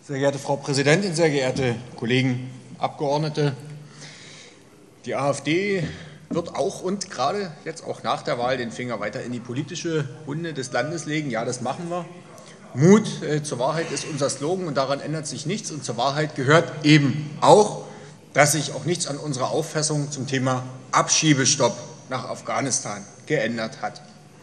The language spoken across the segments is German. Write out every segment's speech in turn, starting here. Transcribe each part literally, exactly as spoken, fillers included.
Sehr geehrte Frau Präsidentin, sehr geehrte Kollegen Abgeordnete! Die AfD wird auch und gerade jetzt auch nach der Wahl den Finger weiter in die politische Wunde des Landes legen. Ja, das machen wir. Mut äh, zur Wahrheit ist unser Slogan und daran ändert sich nichts. Und zur Wahrheit gehört eben auch, dass sich auch nichts an unserer Auffassung zum Thema Abschiebestopp nach Afghanistan geändert hat.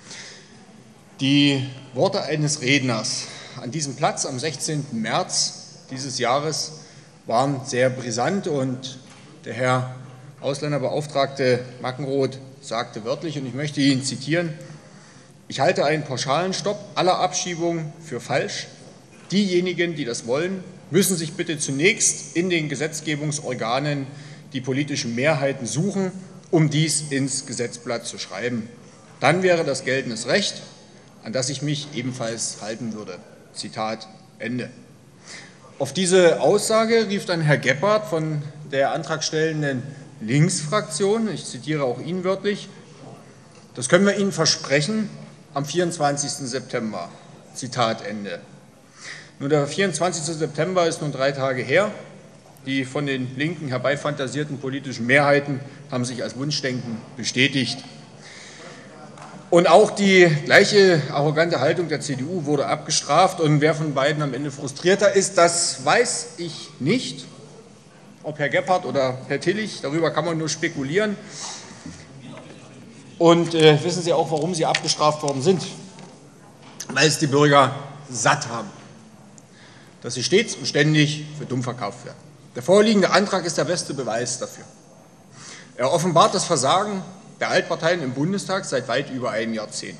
Die Worte eines Redners an diesem Platz am sechzehnten März dieses Jahres waren sehr brisant und der Herr Ausländerbeauftragte Mackenroth sagte wörtlich, und ich möchte ihn zitieren: Ich halte einen pauschalen Stopp aller Abschiebungen für falsch. Diejenigen, die das wollen, müssen sich bitte zunächst in den Gesetzgebungsorganen die politischen Mehrheiten suchen, um dies ins Gesetzblatt zu schreiben. Dann wäre das geltendes Recht, an das ich mich ebenfalls halten würde. Zitat Ende. Auf diese Aussage rief dann Herr Gebhardt von der antragstellenden Linksfraktion, ich zitiere auch ihn wörtlich: Das können wir Ihnen versprechen am vierundzwanzigsten September. Zitat Ende. Nun, der vierundzwanzigste September ist nun drei Tage her. Die von den Linken herbeifantasierten politischen Mehrheiten haben sich als Wunschdenken bestätigt. Und auch die gleiche arrogante Haltung der C D U wurde abgestraft. Und wer von beiden am Ende frustrierter ist, das weiß ich nicht. Ob Herr Gebhardt oder Herr Tillich, darüber kann man nur spekulieren. Und äh, wissen Sie auch, warum Sie abgestraft worden sind? Weil es die Bürger satt haben, dass sie stets und ständig für dumm verkauft werden. Der vorliegende Antrag ist der beste Beweis dafür. Er offenbart das Versagen der Altparteien im Bundestag seit weit über einem Jahrzehnt.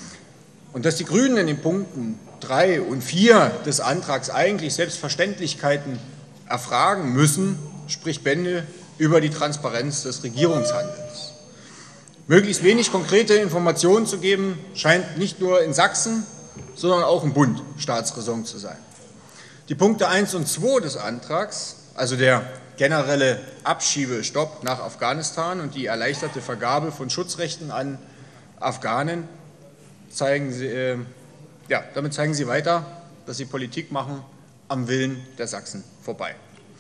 Und dass die Grünen in den Punkten drei und vier des Antrags eigentlich Selbstverständlichkeiten erfragen müssen, spricht Bände über die Transparenz des Regierungshandelns. Möglichst wenig konkrete Informationen zu geben, scheint nicht nur in Sachsen, sondern auch im Bund Staatsräson zu sein. Die Punkte eins und zwei des Antrags, also der generelle Abschiebestopp nach Afghanistan und die erleichterte Vergabe von Schutzrechten an Afghanen, zeigen Sie, äh, ja, damit zeigen Sie weiter, dass Sie Politik machen am Willen der Sachsen vorbei.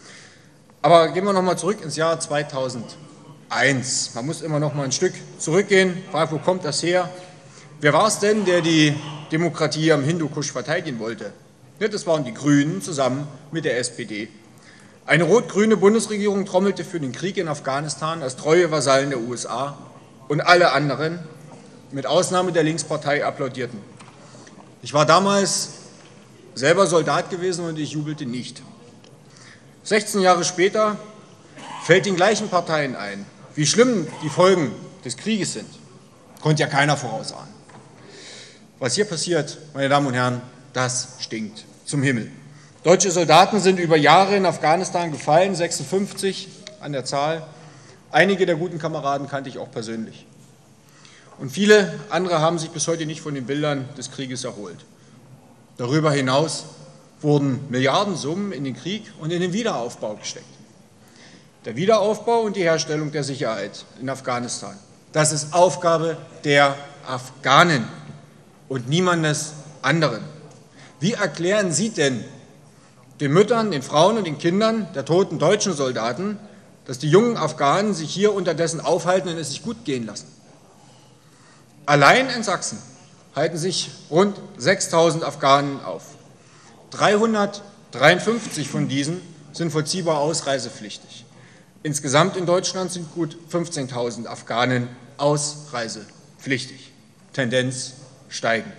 Aber gehen wir noch mal zurück ins Jahr zweitausendeins. Man muss immer noch mal ein Stück zurückgehen. Fragt, wo kommt das her? Wer war es denn, der die Demokratie am Hindukusch verteidigen wollte? Ja, das waren die Grünen zusammen mit der S P D. Eine rot-grüne Bundesregierung trommelte für den Krieg in Afghanistan als treue Vasallen der U S A und alle anderen, mit Ausnahme der Linkspartei, applaudierten. Ich war damals selber Soldat gewesen und ich jubelte nicht. sechzehn Jahre später fällt den gleichen Parteien ein, wie schlimm die Folgen des Krieges sind. Konnte ja keiner vorausahnen. Was hier passiert, meine Damen und Herren, das stinkt zum Himmel. Deutsche Soldaten sind über Jahre in Afghanistan gefallen, sechsundfünfzig an der Zahl. Einige der guten Kameraden kannte ich auch persönlich. Und viele andere haben sich bis heute nicht von den Bildern des Krieges erholt. Darüber hinaus wurden Milliardensummen in den Krieg und in den Wiederaufbau gesteckt. Der Wiederaufbau und die Herstellung der Sicherheit in Afghanistan, das ist Aufgabe der Afghanen und niemandes anderen. Wie erklären Sie denn den Müttern, den Frauen und den Kindern der toten deutschen Soldaten, dass die jungen Afghanen sich hier unterdessen aufhalten und es sich gut gehen lassen? Allein in Sachsen halten sich rund sechstausend Afghanen auf. dreihundertdreiundfünfzig von diesen sind vollziehbar ausreisepflichtig. Insgesamt in Deutschland sind gut fünfzehntausend Afghanen ausreisepflichtig. Tendenz steigend.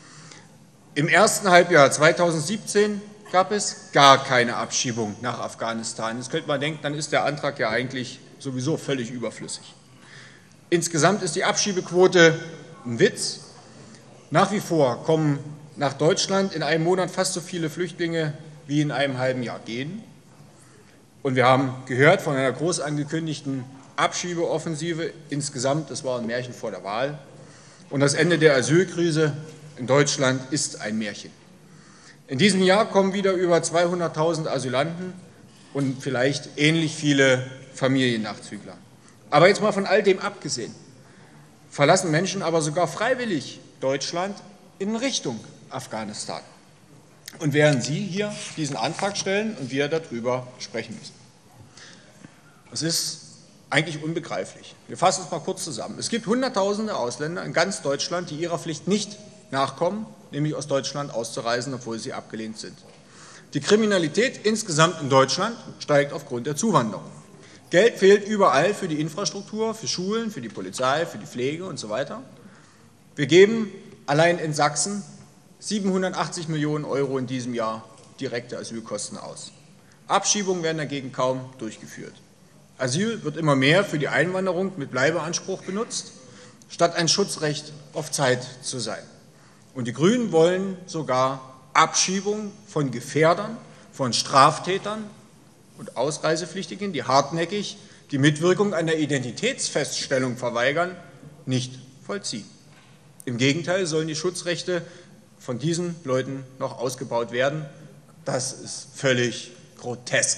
Im ersten Halbjahr zweitausendsiebzehn gab es gar keine Abschiebung nach Afghanistan. Jetzt könnte man denken, dann ist der Antrag ja eigentlich sowieso völlig überflüssig. Insgesamt ist die Abschiebequote ein Witz. Nach wie vor kommen nach Deutschland in einem Monat fast so viele Flüchtlinge, wie in einem halben Jahr gehen. Und wir haben gehört von einer groß angekündigten Abschiebeoffensive. Insgesamt, das war ein Märchen vor der Wahl. Und das Ende der Asylkrise in Deutschland ist ein Märchen. In diesem Jahr kommen wieder über zweihunderttausend Asylanten und vielleicht ähnlich viele Familiennachzügler. Aber jetzt mal von all dem abgesehen, verlassen Menschen aber sogar freiwillig Deutschland in Richtung Afghanistan. Und während Sie hier diesen Antrag stellen und wir darüber sprechen müssen. Das ist eigentlich unbegreiflich. Wir fassen es mal kurz zusammen. Es gibt Hunderttausende Ausländer in ganz Deutschland, die ihrer Pflicht nicht nachkommen, nämlich aus Deutschland auszureisen, obwohl sie abgelehnt sind. Die Kriminalität insgesamt in Deutschland steigt aufgrund der Zuwanderung. Geld fehlt überall für die Infrastruktur, für Schulen, für die Polizei, für die Pflege und so weiter. Wir geben allein in Sachsen siebenhundertachtzig Millionen Euro in diesem Jahr direkte Asylkosten aus. Abschiebungen werden dagegen kaum durchgeführt. Asyl wird immer mehr für die Einwanderung mit Bleibeanspruch benutzt, statt ein Schutzrecht auf Zeit zu sein. Und die Grünen wollen sogar Abschiebung von Gefährdern, von Straftätern und Ausreisepflichtigen, die hartnäckig die Mitwirkung an der Identitätsfeststellung verweigern, nicht vollziehen. Im Gegenteil sollen die Schutzrechte von diesen Leuten noch ausgebaut werden. Das ist völlig grotesk.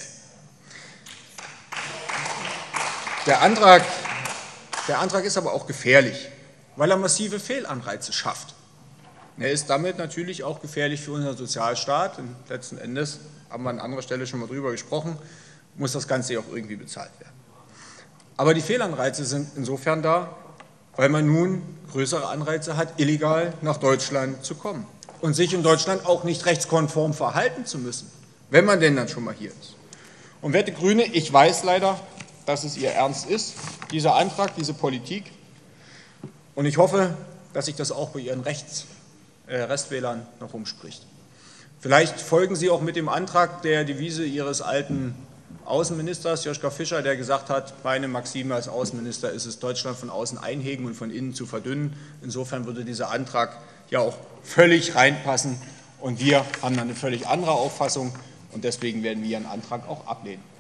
Der Antrag, der Antrag ist aber auch gefährlich, weil er massive Fehlanreize schafft. Er ist damit natürlich auch gefährlich für unseren Sozialstaat. Und letzten Endes, haben wir an anderer Stelle schon mal drüber gesprochen, muss das Ganze ja auch irgendwie bezahlt werden. Aber die Fehlanreize sind insofern da, weil man nun größere Anreize hat, illegal nach Deutschland zu kommen und sich in Deutschland auch nicht rechtskonform verhalten zu müssen, wenn man denn dann schon mal hier ist. Und werte Grüne, ich weiß leider, dass es Ihr Ernst ist, dieser Antrag, diese Politik. Und ich hoffe, dass sich das auch bei Ihren Rechts, äh, Restwählern noch umspricht. Vielleicht folgen Sie auch mit dem Antrag der Devise Ihres alten Außenministers, Joschka Fischer, der gesagt hat, meine Maxime als Außenminister ist es, Deutschland von außen einhegen und von innen zu verdünnen. Insofern würde dieser Antrag ja auch völlig reinpassen. Und wir haben eine völlig andere Auffassung. Und deswegen werden wir Ihren Antrag auch ablehnen.